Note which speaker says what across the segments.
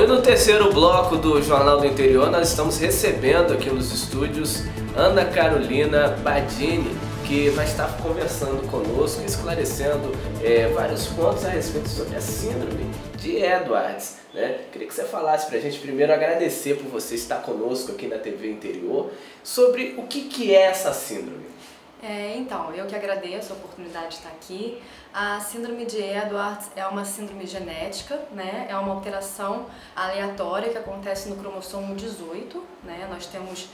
Speaker 1: no terceiro bloco do Jornal do Interior, nós estamos recebendo aqui nos estúdios Ana Carolina Badini, que vai estar conversando conosco, esclarecendo vários pontos a respeito sobre a síndrome de Edwards, né? Queria que você falasse para a gente, primeiro agradecer por você estar conosco aqui na TV Interior, sobre o que é essa síndrome.
Speaker 2: Então, eu que agradeço a oportunidade de estar aqui. A síndrome de Edwards é uma síndrome genética, né? É uma alteração aleatória que acontece no cromossomo 18, né? Nós temos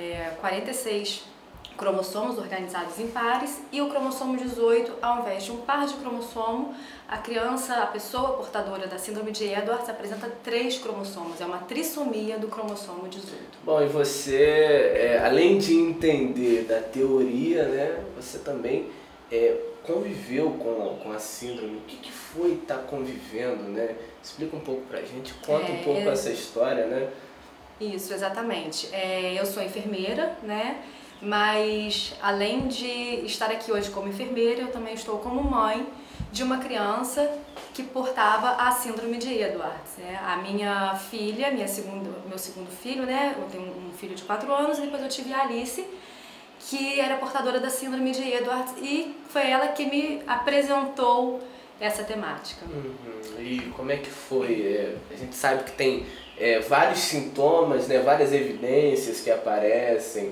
Speaker 2: 46 cromossomos organizados em pares e o cromossomo 18, ao invés de um par de cromossomo, a pessoa portadora da síndrome de Edwards apresenta 3 cromossomos, é uma trissomia do cromossomo 18.
Speaker 1: Bom, e você, além de entender da teoria, né, você também conviveu com a síndrome. O que foi estar convivendo, né? Explica um pouco pra gente, conta um pouco essa história, né?
Speaker 2: Isso, exatamente. Eu sou enfermeira, né? Mas além de estar aqui hoje como enfermeira, eu também estou como mãe de uma criança que portava a síndrome de Edwards, né? A minha filha, meu segundo filho, né? Eu tenho um filho de 4 anos e depois eu tive a Alice, que era portadora da síndrome de Edwards, e foi ela que me apresentou essa temática.
Speaker 1: E como é que foi? A gente sabe que tem vários sintomas, né? Várias evidências que aparecem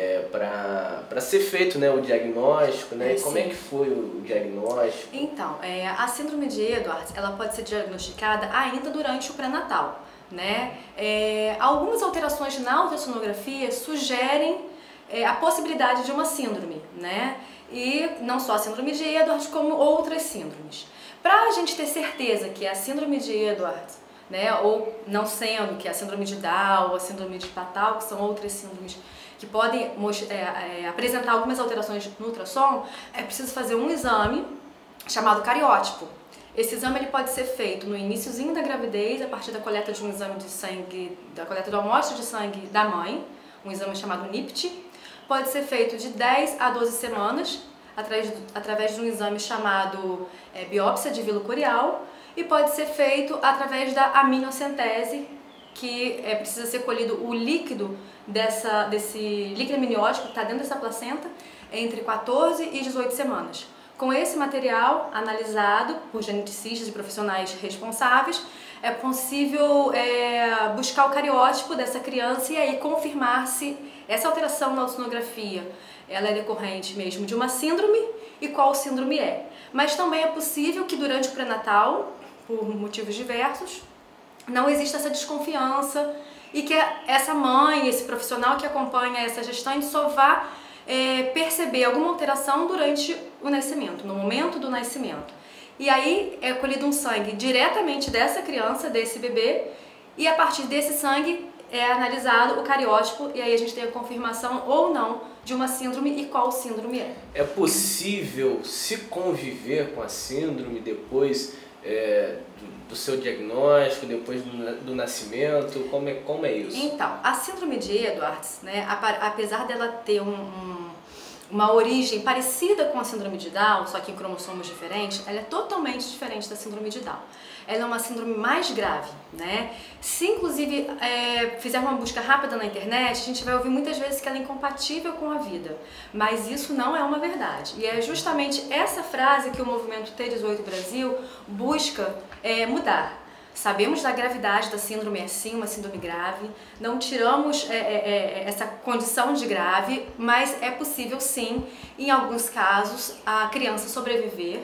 Speaker 1: para ser feito, né, o diagnóstico, né? Como é que foi o diagnóstico?
Speaker 2: Então, a síndrome de Edwards, ela pode ser diagnosticada ainda durante o pré-natal, né? Algumas alterações na ultrassonografia sugerem a possibilidade de uma síndrome, né? E não só a síndrome de Edwards, como outras síndromes. Para a gente ter certeza que é a síndrome de Edwards, né, ou não sendo, que é a síndrome de Down ou a síndrome de Patau, que são outras síndromes que podem apresentar algumas alterações no ultrassom, é preciso fazer um exame chamado cariótipo. Esse exame ele pode ser feito no iniciozinho da gravidez, a partir da coleta de um exame de sangue, da coleta da amostra de sangue da mãe, um exame chamado NIPT. Pode ser feito de 10 a 12 semanas, através de um exame chamado biópsia de vilo curial, e pode ser feito através da aminocentese, que precisa ser colhido o líquido desse líquido amniótico que está dentro dessa placenta entre 14 e 18 semanas. Com esse material analisado por geneticistas e profissionais responsáveis, é possível buscar o cariótipo dessa criança e aí confirmar se essa alteração na ultrassonografia ela é decorrente mesmo de uma síndrome e qual síndrome é. Mas também é possível que durante o pré-natal, por motivos diversos, não exista essa desconfiança e que essa mãe, esse profissional que acompanha essa gestante só vá perceber alguma alteração durante o nascimento, no momento do nascimento. E aí é colhido um sangue diretamente dessa criança, desse bebê, e a partir desse sangue é analisado o cariótipo e aí a gente tem a confirmação ou não de uma síndrome e qual síndrome é.
Speaker 1: É possível se conviver com a síndrome depois do seu diagnóstico, depois do nascimento? Como é isso?
Speaker 2: Então, a síndrome de Edwards, né, apesar dela ter uma origem parecida com a síndrome de Down, só que em cromossomos diferentes, ela é totalmente diferente da síndrome de Down. Ela é uma síndrome mais grave, né? Se inclusive fizer uma busca rápida na internet, a gente vai ouvir muitas vezes que ela é incompatível com a vida, mas isso não é uma verdade. E é justamente essa frase que o movimento T18 Brasil busca mudar. Sabemos da gravidade da síndrome, é sim uma síndrome grave, não tiramos essa condição de grave, mas é possível sim, em alguns casos, a criança sobreviver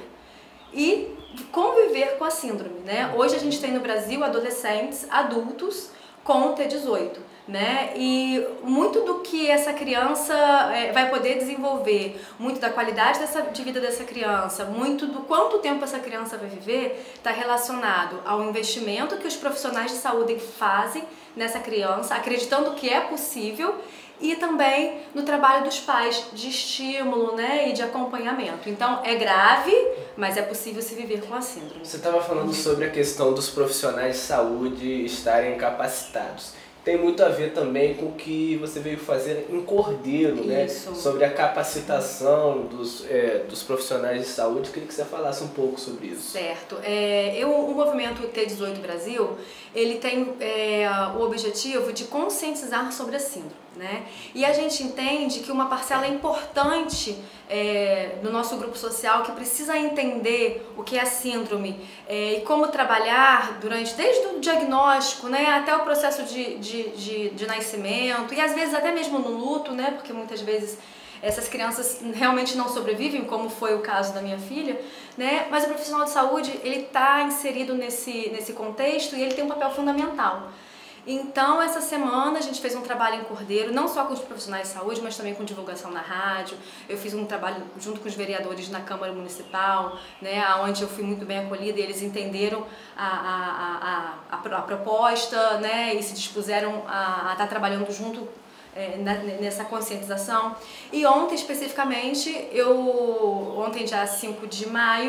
Speaker 2: e conviver com a síndrome, né? Hoje a gente tem no Brasil adolescentes, adultos com T18, né? E muito do que essa criança vai poder desenvolver, muito da qualidade de vida dessa criança, muito do quanto tempo essa criança vai viver, está relacionado ao investimento que os profissionais de saúde fazem nessa criança, acreditando que é possível, e também no trabalho dos pais de estímulo, né, e de acompanhamento. Então é grave, mas é possível se viver com a síndrome.
Speaker 1: Você estava falando sobre a questão dos profissionais de saúde estarem capacitados. tem muito a ver também com o que você veio fazer em Cordeiro, né? Sobre a capacitação dos profissionais de saúde. Queria que você falasse um pouco sobre isso.
Speaker 2: Certo. O movimento T18 Brasil, ele tem o objetivo de conscientizar sobre a síndrome, né? E a gente entende que uma parcela importante do nosso grupo social que precisa entender o que é a síndrome e como trabalhar desde o diagnóstico, né, até o processo de nascimento e às vezes até mesmo no luto, né, porque muitas vezes essas crianças realmente não sobrevivem, como foi o caso da minha filha, né? Mas o profissional de saúde, ele está inserido nesse contexto e ele tem um papel fundamental. Então, essa semana a gente fez um trabalho em Cordeiro, não só com os profissionais de saúde, mas também com divulgação na rádio. Eu fiz um trabalho junto com os vereadores na Câmara Municipal, né, onde eu fui muito bem acolhida e eles entenderam a proposta, né, e se dispuseram a estar trabalhando junto nessa conscientização. E ontem, especificamente, ontem dia 5 de maio,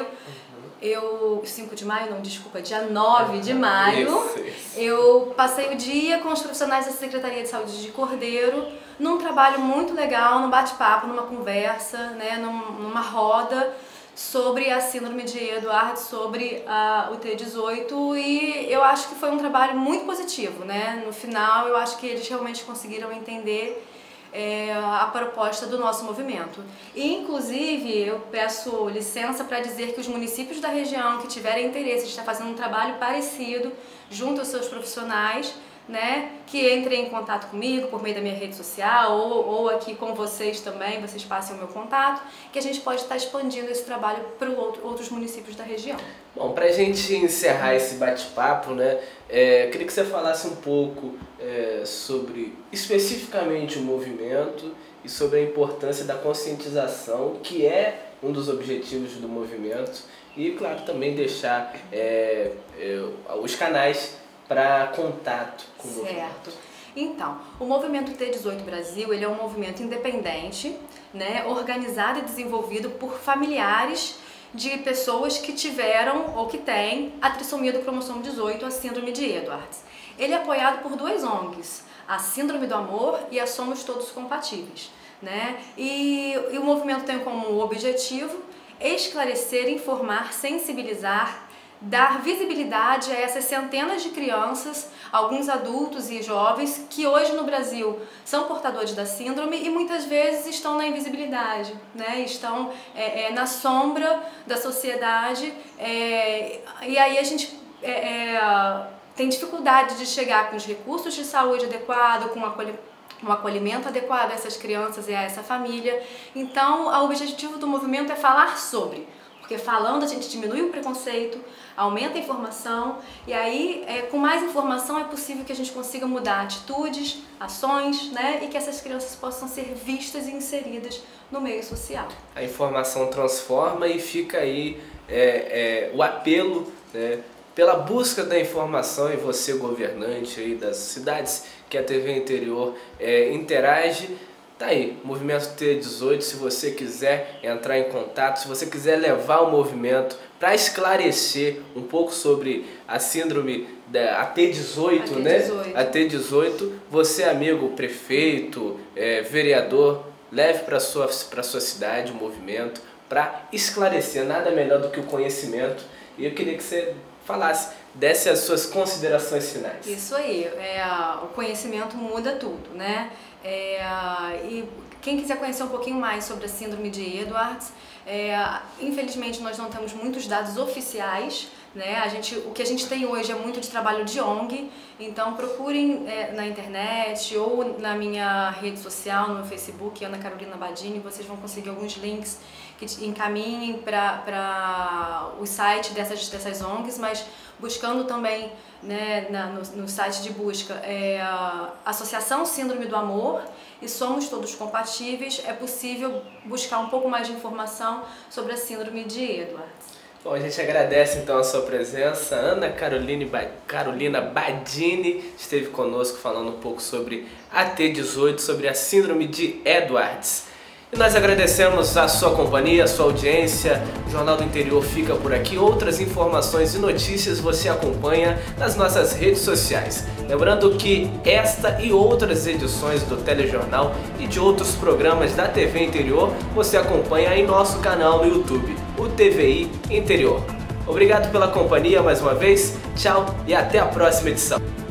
Speaker 2: dia 9 de maio, eu passei o dia com os profissionais da Secretaria de Saúde de Cordeiro, num trabalho muito legal, num bate-papo, numa conversa, né, numa roda sobre a síndrome de Edwards, sobre o T18, e eu acho que foi um trabalho muito positivo, né? No final, eu acho que eles realmente conseguiram entender a proposta do nosso movimento. E, inclusive, eu peço licença para dizer que os municípios da região que tiverem interesse de estar fazendo um trabalho parecido junto aos seus profissionais, né, que entrem em contato comigo por meio da minha rede social ou aqui com vocês também, vocês passem o meu contato, que a gente pode estar expandindo esse trabalho para outros municípios da região.
Speaker 1: Bom, para a gente encerrar esse bate-papo, né, queria que você falasse um pouco sobre especificamente o movimento e sobre a importância da conscientização, que é um dos objetivos do movimento, e, claro, também deixar os canais para contato com o movimento.
Speaker 2: Certo. Então, o Movimento T18 Brasil, ele é um movimento independente, né, organizado e desenvolvido por familiares de pessoas que tiveram ou que têm a trissomia do cromossomo 18, a síndrome de Edwards. Ele é apoiado por duas ONGs, a Síndrome do Amor e a Somos Todos Compatíveis, né? E o movimento tem como objetivo esclarecer, informar, sensibilizar, dar visibilidade a essas centenas de crianças, alguns adultos e jovens que hoje no Brasil são portadores da síndrome e muitas vezes estão na invisibilidade, né? Estão na sombra da sociedade, e aí a gente tem dificuldade de chegar com os recursos de saúde adequados, com um acolhimento adequado a essas crianças e a essa família. Então, o objetivo do movimento é falar sobre, porque falando a gente diminui o preconceito, aumenta a informação, e aí com mais informação é possível que a gente consiga mudar atitudes, ações, né, e que essas crianças possam ser vistas e inseridas no meio social.
Speaker 1: A informação transforma e fica aí o apelo, né, pela busca da informação, e você, governante aí das cidades que a TV Interior interage. Tá aí, Movimento T18, se você quiser entrar em contato, se você quiser levar o movimento para esclarecer um pouco sobre a síndrome da T18, né? A T18, você, amigo, prefeito, vereador, leve para sua cidade o movimento para esclarecer, nada melhor do que o conhecimento. E eu queria que você desse as suas considerações finais.
Speaker 2: Isso aí, o conhecimento muda tudo, né? E quem quiser conhecer um pouquinho mais sobre a síndrome de Edwards, infelizmente nós não temos muitos dados oficiais, né? O que a gente tem hoje é muito de trabalho de ONG, então procurem na internet ou na minha rede social, no meu Facebook, Ana Carolina Badini, vocês vão conseguir alguns links que encaminhem para o site dessas ONGs, mas buscando também, né, no site de busca a Associação Síndrome do Amor e Somos Todos Compatíveis, é possível buscar um pouco mais de informação sobre a síndrome de Edwards.
Speaker 1: Bom, a gente agradece então a sua presença. Ana Carolina Badini esteve conosco falando um pouco sobre a T18, sobre a síndrome de Edwards. E nós agradecemos a sua companhia, a sua audiência. O Jornal do Interior fica por aqui. Outras informações e notícias você acompanha nas nossas redes sociais. Lembrando que esta e outras edições do Telejornal e de outros programas da TV Interior você acompanha em nosso canal no YouTube, o TVI Interior. Obrigado pela companhia mais uma vez, tchau e até a próxima edição.